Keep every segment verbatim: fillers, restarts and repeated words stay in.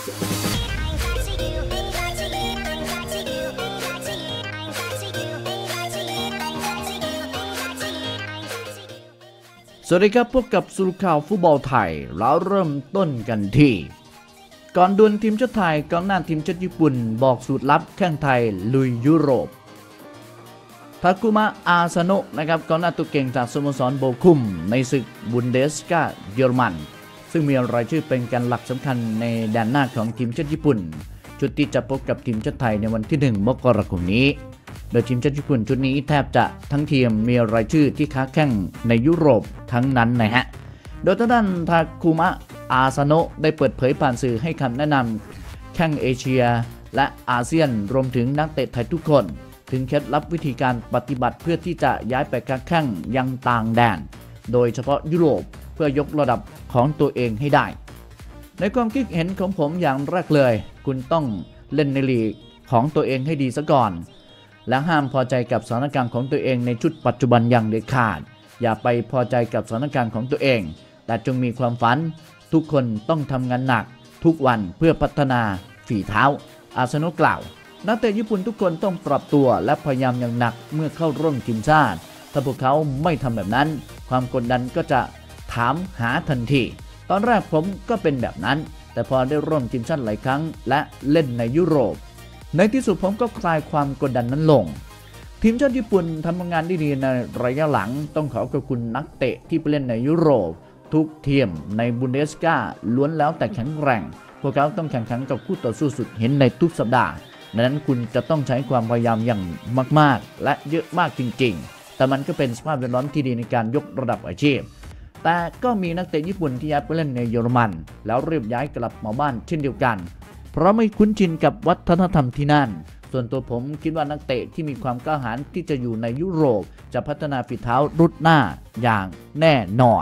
สวัสดีครับพบกับสรุปข่าวฟุตบอลไทยแล้วเริ่มต้นกันที่ก่อนดวลทีมชาติไทยกองหน้าทีมชาติญี่ปุ่นบอกสูตรลับแข้งไทยลุยยุโรปทาคุมะอาซาโนะนะครับกองหน้าตัวเก่งจากสโมสรโบคุมในศึกบุนเดสกาเยอรมันซึ่งมีรายชื่อเป็นแกนหลักสำคัญในแดนหน้าของทีมชาติญี่ปุ่นชุดที่จะพบกับทีมชาติไทยในวันที่หนึ่งมกราคมนี้โดยทีมชาติญี่ปุ่นชุดนี้แทบจะทั้งทีมมีรายชื่อที่ค้าแข่งในยุโรปทั้งนั้นนะฮะโดยทางด้านทาคุมะอาซาโนะได้เปิดเผยผ่านสื่อให้คำแนะนำแข้งเอเชียและอาเซียนรวมถึงนักเตะไทยทุกคนถึงเคล็ดลับวิธีการปฏิบัติเพื่อที่จะย้ายไปค้าแข่งยังต่างแดนโดยเฉพาะยุโรปเพื่อยกระดับของตัวเองให้ได้ในความคิดเห็นของผมอย่างแรกเลยคุณต้องเล่นในลีกของตัวเองให้ดีซะก่อนและห้ามพอใจกับสถานการณ์ของตัวเองในชุดปัจจุบันอย่างเด็ดขาดอย่าไปพอใจกับสถานการณ์ของตัวเองแต่จงมีความฝันทุกคนต้องทำงานหนักทุกวันเพื่อพัฒนาฝีเท้าอาซาโนะกล่าวนักเตะญี่ปุ่นทุกคนต้องปรับตัวและพยายามอย่างหนักเมื่อเข้าร่วมทีมชาติถ้าพวกเขาไม่ทำแบบนั้นความกดดันก็จะถามหาทันทีตอนแรกผมก็เป็นแบบนั้นแต่พอได้ร่วมทีมชาติหลายครั้งและเล่นในยุโรปในที่สุดผมก็คลายความกดดันนั้นลงทีมชาติญี่ปุ่นทำงานได้ดีในระยะหลังต้องขอขอบคุณนักเตะที่ไปเล่นในยุโรปทุกทีมในบุนเดสกาล้วนแล้วแต่แข็งแกร่งพวกเขาต้องแข่งขันกับคู่ต่อสู้สุดเห็นในทุกสัปดาห์ดังนั้นคุณจะต้องใช้ความพยายามอย่างมากๆและเยอะมากจริงๆแต่มันก็เป็นสภาพแวดล้อมที่ดีในการยกระดับอาชีพแต่ก็มีนักเตะญี่ปุ่นที่ย้ายไปเล่นในเยอรมันแล้วรีบย้ายกลับมาบ้านเช่นเดียวกันเพราะไม่คุ้นชินกับวัฒนธรรมที่นั่นส่วนตัวผมคิดว่านักเตะที่มีความกล้าหาญที่จะอยู่ในยุโรปจะพัฒนาฝีเท้ารุดหน้าอย่างแน่นอน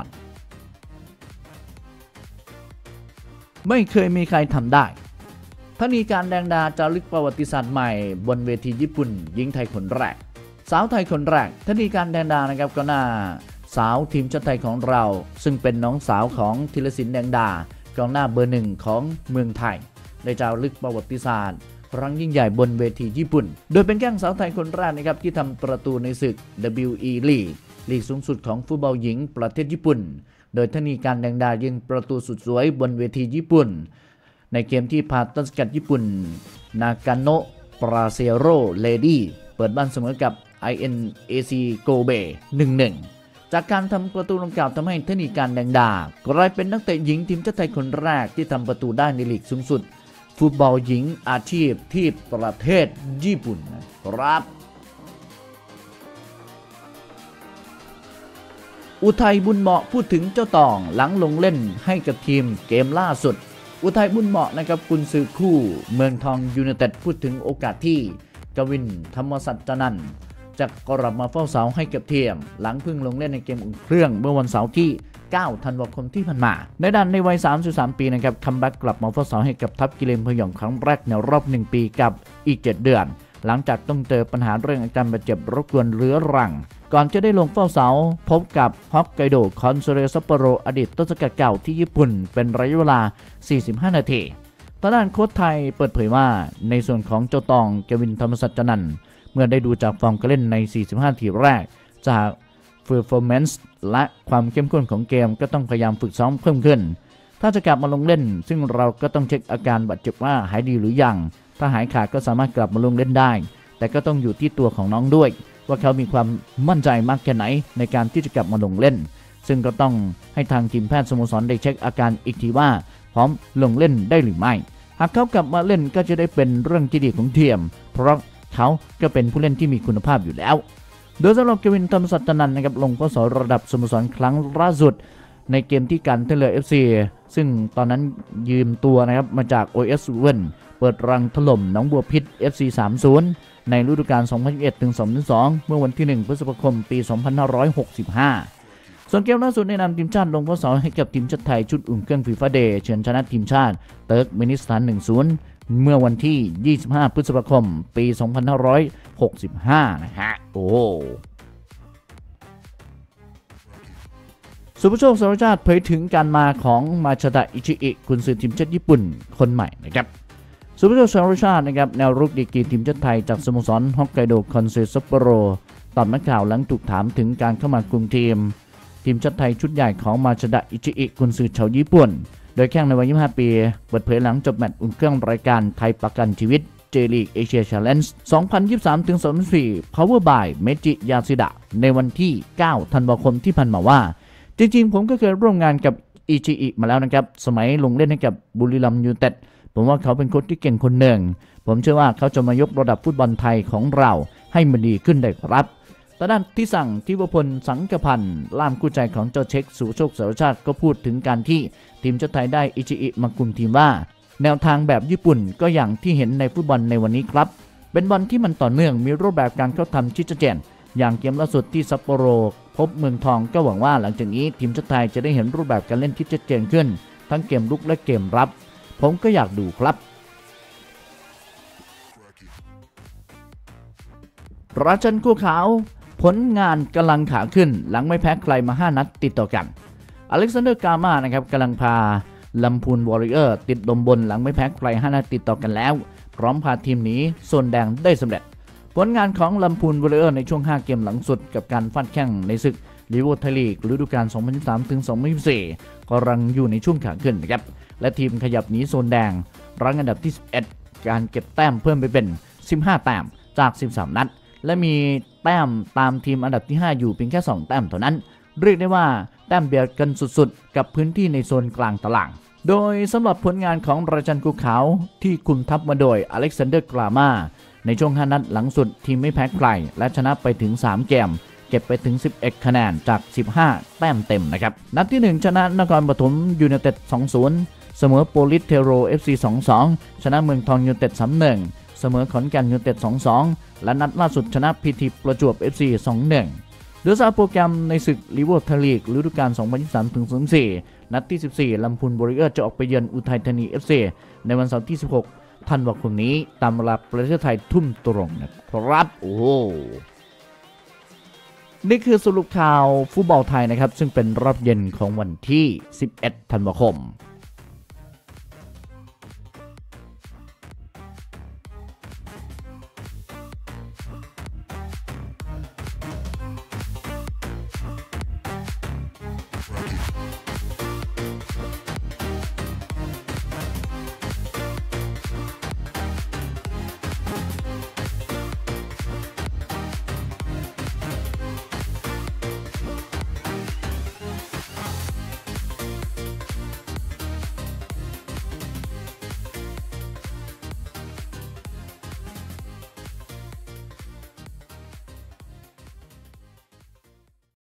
ไม่เคยมีใครทำได้ธนีการแดงดาจารึกประวัติศาสตร์ใหม่บนเวทีญี่ปุ่นหญิงไทยคนแรกสาวไทยคนแรกธนีการแดงดานะครับก็น่าสาวทีมชาติไทยของเราซึ่งเป็นน้องสาวของธีรศิลป์แดงดากองหน้าเบอร์หนึ่งของเมืองไทยได้จารึกประวัติศาสตร์ครั้งยิ่งใหญ่บนเวทีญี่ปุ่นโดยเป็นแข้งสาวไทยคนแรกนะครับที่ทำประตูในศึก ดับเบิลยู อี League ลีกสูงสุดของฟุตบอลหญิงประเทศญี่ปุ่นโดยธนีการแดงดายิงประตูสุดสวยบนเวทีญี่ปุ่นในเกมที่พาต้นสกัดญี่ปุ่นนากาโนะปราเซโรเลดี้เปิดบ้านเสมอกับ ไอ เอ็น เอ ซี โกเบ หนึ่งหนึ่ง จากการทำประตูดังกล่าวทำให้ธนีการแดงดากลายเป็นนักเตะหญิงทีมชาติไทยคนแรกที่ทำประตูได้ในลีกสูงสุดฟุตบอลหญิงอาชีพที่ประเทศญี่ปุ่นนะครับอุทัยบุญเหมาะพูดถึงเจ้าตองหลังลงเล่นให้กับทีมเกมล่าสุดอุทัยบุญเหมาะนะครับกุนซือคู่เมืองทองยูไนเต็ดพูดถึงโอกาสที่กวินธรรมสัจจนันท์จะกลับมาเฝ้าเสาให้กับทีมหลังเพิ่งลงเล่นในเกมอุ่นเครื่องเมื่อวันเสาร์ที่เก้าธันวาคมที่ผ่านมาในด้านในวัยสามสิบสามปีนะครับคัมแบ็กกลับมาเฝ้าเสาให้กับทัพกิเลนพยองครั้งแรกในรอบหนึ่งปีกับอีกเจ็ดเดือนหลังจากต้องเจอปัญหาเรื่องอาการบาดเจ็บรบกวนเรื้อรังก่อนจะได้ลงเฝ้าเสาพบกับฮอกไกโดคอนโซเรซัปโปโรอดีตต้นสังกัดเก่าที่ญี่ปุ่นเป็นระยะเวลาสี่สิบห้านาทีทางด้านโค้ชไทยเปิดเผยว่าในส่วนของเจ้าตองกวินธรรมสัจจนันท์เมื่อได้ดูจากฟอร์มการเล่นในสี่สิบห้านาทีแรกจากperformance และความเข้มข้นของเกมก็ต้องพยายามฝึกซ้อมเพิ่มขึ้นถ้าจะกลับมาลงเล่นซึ่งเราก็ต้องเช็คอาการบาดเจ็บว่าหายดีหรือยังถ้าหายขาดก็สามารถกลับมาลงเล่นได้แต่ก็ต้องอยู่ที่ตัวของน้องด้วยว่าเขามีความมั่นใจมากแค่ไหนในการที่จะกลับมาลงเล่นซึ่งก็ต้องให้ทางทีมแพทย์สโมสรได้เช็คอาการอีกทีว่าพร้อมลงเล่นได้หรือไม่หากเขากลับมาเล่นก็จะได้เป็นเรื่องที่ดีของทีมเพราะเขาก็เป็นผู้เล่นที่มีคุณภาพอยู่แล้วโดยสำหรับกวินธรรมสัจจนันท์นะครับลงเฝ้าเสาระดับสโมสรครั้งล่าสุดในเกมที่การท่าเรือ เอฟ ซี ซึ่งตอนนั้นยืมตัวนะครับมาจาก โอ เอส เว่นเปิดรังถล่มหนองบัวพิษ เอฟ ซี สามศูนย์ ในฤดูกาล สองพันยี่สิบเอ็ดถึงสองพันยี่สิบสอง เมื่อวันที่หนึ่งพฤษภาคมปี สองพันห้าร้อยหกสิบห้า ส่วนเกมล่าสุดในนามทีมชาติลงเฝ้าเสาให้กับทีมชาติไทยชุดอุ่นเครื่องฟีฟ่าเดย์เฉือนชนะทีมชาติเติร์กเมนิสถาน หนึ่งศูนย์ เมื่อวันที่ยี่สิบห้าพฤษภาคมปี สองพันห้าร้อยหกสิบห้า นะฮะโอ้สสุภโชค สารชาติเผยถึงการมาของมาชาดะอิชิอิกุนซือทีมชาติญี่ปุ่นคนใหม่นะครับสุภโชค สารชาตินะครับแนวรุกดีกรีทีมชาติไทยจากสโมสรฮอกไกโดคอนซาซัปโปโรตอบนักข่าวหลังถูกถามถึงการเข้ามากลุ่มทีมทีมชาติไทยชุดใหญ่ของมาชาดะอิชิอิกุนซือชาวญี่ปุ่นโดยแข่งในวัยยี่สิบห้าปีเปิดเผยหลังจบแมตช์อุ่นเครื่องรายการไทยประกันชีวิตเจลีกเอเชียแชลเลนจ์ สองพันยี่สิบสามถึงสองพันยี่สิบสี่ Power by เมจิยาซิดะในวันที่ เก้า ธันวาคมที่ผ่านมาว่าจริงๆผมก็เคยร่วมงานกับอิชิอิมาแล้วนะครับสมัยลงเล่นให้กับบุรีรัมย์ยูไนเต็ดผมว่าเขาเป็นโค้ชที่เก่งคนหนึ่งผมเชื่อว่าเขาจะมายกระดับฟุตบอลไทยของเราให้มันดีขึ้นได้ครับแต่ด้านที่สั่งทิวพลสังกพันธ์ล่ามกู้ใจของเจ้าเช็คสุโชค สารชาติก็พูดถึงการที่ทีมชาติไทยได้อิชิอิมาคุมทีมว่าแนวทางแบบญี่ปุ่นก็อย่างที่เห็นในฟุตบอลในวันนี้ครับเป็นบอลที่มันต่อเนื่องมีรูปแบบการเข้าทำที่ชัดเจนอย่างเกมล่าสุดที่ซัปโปโรพบเมืองทองก็หวังว่าหลังจากนี้ทีมชาติไทยจะได้เห็นรูปแบบการเล่นที่ชัดเจนขึ้นทั้งเกมลุกและเกมรับผมก็อยากดูครับราชันคู่ขาวผลงานกำลังขาขึ้นหลังไม่แพ้ใครมาห้านัดติดต่อกันอเล็กซานเดอร์กามานะครับกำลังพาลำพูนวอริเออร์ติดลมบนหลังไม่แพ้ใครห้านัดติดต่อกันแล้วพร้อมพาทีมหนีโซนแดงได้สำเร็จผลงานของลำพูนวอริเออร์ในช่วงห้าเกมหลังสุดกับการฟาดแข้งในศึกลีโวไทยลีกฤดูกาล สองพันยี่สิบสามถึงสองพันยี่สิบสี่ กำลังอยู่ในช่วงขาขึ้นนะครับและทีมขยับหนีโซนแดงรั้งอันดับที่สิบเอ็ดการเก็บแต้มเพิ่มไปเป็นสิบห้าแต้มจากสิบสามนัดและมีแต้มตามทีมอันดับที่ห้าอยู่เพียงแค่สองแต้มเท่านั้นเรียกได้ว่าแต้มเบียดกันสุดๆกับพื้นที่ในโซนกลางตารางโดยสำหรับผลงานของราชันกูขาวที่คุมทัพมาโดยอเล็กซานเดอร์กรามาในช่วงห้านัดหลังสุดทีมไม่แพ้ใครและชนะไปถึงสามเกมเก็บไปถึงสิบเอ็ดคะแนนจากสิบห้าแต้มเต็มนะครับนัดที่หนึ่งชนะนครปฐมยูไนเต็ด สองศูนย์ เสมอโปลิสเทโร เอฟ ซี สองสอง ชนะเมืองทองยูไนเต็ด สามหนึ่ง เสมอขอนแก่นยูไนเต็ด สองสอง และนัดล่าสุดชนะพีทีประจวบ เอฟ ซี สองหนึ่งโดยสาวโปรแกรมในศึกลีโวไทยลีกฤดูกาล สองพันยี่สิบสามถึงสองพันยี่สิบสี่ นัดที่สิบสี่ลำพูนวอริเออร์จะออกไปเยือนอุทัยธานี เอฟ ซี ในวันเสาร์ที่สิบหกธันวาคมนี้ตามเวลาประเทศไทยทุ่มตรงนะครับโอ้นี่คือสรุปข่าวฟุตบอลไทยนะครับซึ่งเป็นรอบเย็นของวันที่สิบเอ็ดธันวาคม